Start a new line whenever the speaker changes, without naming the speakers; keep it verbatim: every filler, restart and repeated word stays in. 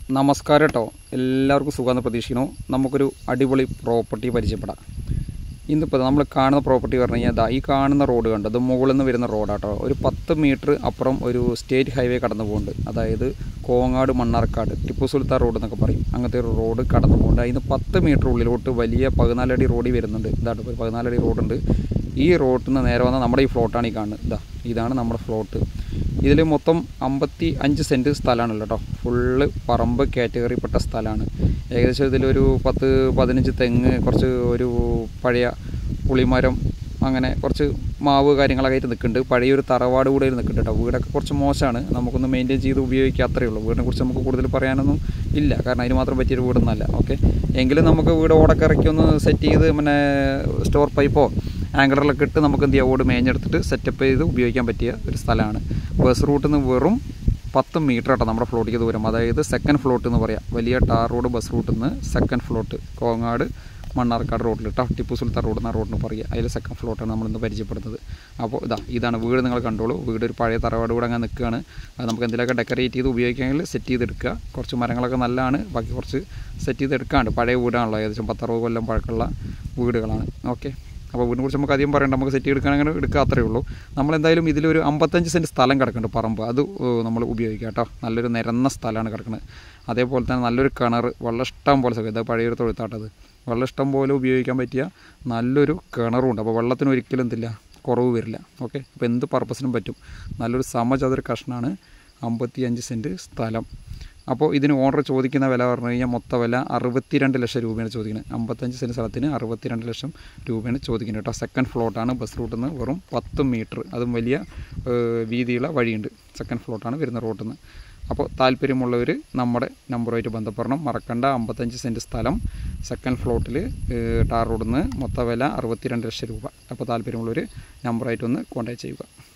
നമസ്കാരം കേട്ടോ. എല്ലാവർക്കും സുഖമെന്ന് പ്രതീക്ഷിക്കുന്നു. നമുക്കൊരു അടിപൊളി പ്രോപ്പർട്ടി പരിചയപ്പെടാം. ഇന്നിപ്പോൾ നമ്മൾ കാണുന്ന പ്രോപ്പർട്ടി പറഞ്ഞു കഴിഞ്ഞാൽ ഇതാ ഈ കാണുന്ന റോഡ് കണ്ടോ, ഇത് മുകളിൽ നിന്ന് വരുന്ന റോഡാട്ടോ. ഒരു പത്ത് മീറ്റർ അപ്പുറം ഒരു സ്റ്റേറ്റ് ഹൈവേ കടന്നു പോകുന്നുണ്ട്. അതായത് കോങ്ങാട് മണ്ണാർക്കാട് ടിപ്പു സുൽത്താൻ റോഡ് എന്നൊക്കെ പറയും. അങ്ങനത്തെ ഒരു റോഡ് കടന്നു പോകുന്നുണ്ട്. അതിന് പത്ത് മീറ്റർ ഉള്ളിലോട്ട് വലിയ പതിനാലടി റോഡ് വരുന്നുണ്ട്. ഇതാട്ടോ ഒരു പതിനാലടി റോഡുണ്ട്. ഈ റോഡിൽ നിന്ന് നേരെ വന്നാൽ നമ്മുടെ ഈ ഫ്ലോട്ടാണ് ഈ കാണുന്നത്. ഇതാ ഇതാണ് നമ്മുടെ ഫ്ലോട്ട്. ഇതിൽ മൊത്തം അമ്പത്തി അഞ്ച് സെൻറ്റ് സ്ഥലമാണല്ലോ കേട്ടോ. ഫുള്ള് പറമ്പ് കാറ്റഗറിപ്പെട്ട സ്ഥലമാണ്. ഏകദേശം ഇതിലൊരു പത്ത് പതിനഞ്ച് തെങ്ങ്, കുറച്ച് ഒരു പഴയ പുളിമരം, അങ്ങനെ കുറച്ച് മാവ് കാര്യങ്ങളൊക്കെ ആയിട്ട് നിൽക്കുന്നുണ്ട്. പഴയൊരു തറവാട് കൂടെ നിൽക്കുന്നുണ്ട് കേട്ടോ. വീടൊക്കെ കുറച്ച് മോശമാണ്, നമുക്കൊന്ന് മെയിൻറ്റെയിൻ ചെയ്ത് ഉപയോഗിക്കുക, അത്രയേ ഉള്ളൂ. വീടിനെ കുറിച്ച് നമുക്ക് കൂടുതൽ പറയാനൊന്നും ഇല്ല, കാരണം അതിന് മാത്രം പറ്റിയൊരു വീടൊന്നുമല്ല. ഓക്കെ, എങ്കിലും നമുക്ക് വീട് ഓടൊക്കെ ഇറക്കി ഒന്ന് സെറ്റ് ചെയ്ത് പിന്നെ സ്റ്റോർ പൈപ്പോ ആങ്കറിലൊക്കെ ഇട്ട് നമുക്ക് എന്ത് ചെയ്യാം, ഓട് മേഞ്ഞെടുത്തിട്ട് സെറ്റപ്പ് ചെയ്ത് ഉപയോഗിക്കാൻ പറ്റിയ ഒരു സ്ഥലമാണ്. ബസ് റൂട്ടിൽ നിന്ന് വെറും പത്ത് മീറ്റർ ആട്ടോ നമ്മുടെ ഫ്ലോട്ടിലേക്ക് ദൂരം. അതായത് സെക്കൻഡ് ഫ്ലോട്ട് എന്ന് പറയാം. വലിയ ടാർ റോഡ് ബസ് റൂട്ടിൽ നിന്ന് സെക്കൻഡ് ഫ്ലോട്ട് കോങ്ങാട് മണ്ണാർക്കാട് റോഡിൽ കേട്ടോ, ടിപ്പു സുൽത്താൻ റോഡ് എന്ന റോഡിന് പറയുക. അതിൽ സെക്കൻഡ് ഫ്ലോട്ടാണ് നമ്മളിന്ന് പരിചയപ്പെടുന്നത്. അപ്പോൾ ഇതാ ഇതാണ് വീട്, നിങ്ങൾ കണ്ടോളൂ. വീട് ഒരു പഴയ തറവാട് കൂടെ അങ്ങനെ നിൽക്കുകയാണ്. അത് നമുക്ക് എന്തെങ്കിലുമൊക്കെ ഡെക്കറേറ്റ് ചെയ്ത് ഉപയോഗിക്കാമെങ്കിൽ സെറ്റ് ചെയ്തെടുക്കുക. കുറച്ച് മരങ്ങളൊക്കെ നല്ലതാണ്, ബാക്കി കുറച്ച് സെറ്റ് ചെയ്തെടുക്കാണ്ട്. പഴയ വീടാണല്ലോ, ഏകദേശം പത്തറുപത് കൊല്ലം പഴക്കമുള്ള വീടുകളാണ്. ഓക്കെ, അപ്പോൾ വീടിനെ കുറിച്ച് നമുക്ക് അധികം പറയണ്ട, നമുക്ക് സെറ്റ് എടുക്കുകയാണെങ്കിൽ എടുക്കുക, അത്രയേ ഉള്ളൂ. നമ്മളെന്തായാലും ഇതിലൊരു അമ്പത്തഞ്ച് സെൻറ്റ് സ്ഥലം കിടക്കുന്നുണ്ട്, പറമ്പ്. അത് നമ്മൾ ഉപയോഗിക്കുക കേട്ടോ. നല്ലൊരു നിരന്ന സ്ഥലമാണ് കിടക്കുന്നത്. അതേപോലെ തന്നെ നല്ലൊരു കിണർ, വെള്ളം ഇഷ്ടം പോലെ സുഖം. ഇത് പഴയൊരു തൊഴുത്താട്ടത്, വെള്ളം ഇഷ്ടം പോലെ ഉപയോഗിക്കാൻ പറ്റിയ നല്ലൊരു കിണറും ഉണ്ട്. അപ്പോൾ വെള്ളത്തിന് ഒരിക്കലും എന്തില്ല, കുറവ് വരില്ല. ഓക്കെ, അപ്പോൾ എന്ത് പർപ്പസിനും പറ്റും. നല്ലൊരു സമചതുര കഷ്ണമാണ്. അമ്പത്തി അഞ്ച് സെൻറ്റ് സ്ഥലം. അപ്പോൾ ഇതിന് ഓണർ ചോദിക്കുന്ന വില പറഞ്ഞു കഴിഞ്ഞാൽ മൊത്ത വില അറുപത്തിരണ്ട് ലക്ഷം രൂപയാണ് ചോദിക്കുന്നത്. അമ്പത്തഞ്ച് സെൻറ്റ് സ്ഥലത്തിന് അറുപത്തിരണ്ട് ലക്ഷം രൂപയാണ് ചോദിക്കുന്നത് കേട്ടോ. സെക്കൻഡ് ഫ്ലോട്ടാണ്. ബസ് റൂട്ടിൽ നിന്ന് വെറും പത്ത് മീറ്റർ, അതും വലിയ വീതിയുള്ള വഴിയുണ്ട്. സെക്കൻഡ് ഫ്ലോട്ടാണ് വരുന്ന റോട്ടിൽ നിന്ന്. അപ്പോൾ താല്പര്യമുള്ളവർ നമ്മുടെ നമ്പറുമായിട്ട് ബന്ധപ്പെടണം, മറക്കണ്ട. അമ്പത്തഞ്ച് സെൻറ്റ് സ്ഥലം, സെക്കൻഡ് ഫ്ലോട്ടിൽ, ടാർ റോഡിൽ നിന്ന്, മൊത്ത വില അറുപത്തിരണ്ട് ലക്ഷം രൂപ. അപ്പോൾ താല്പര്യമുള്ളവർ നമ്പറായിട്ടൊന്ന് കോൺടാക്ട് ചെയ്യുക.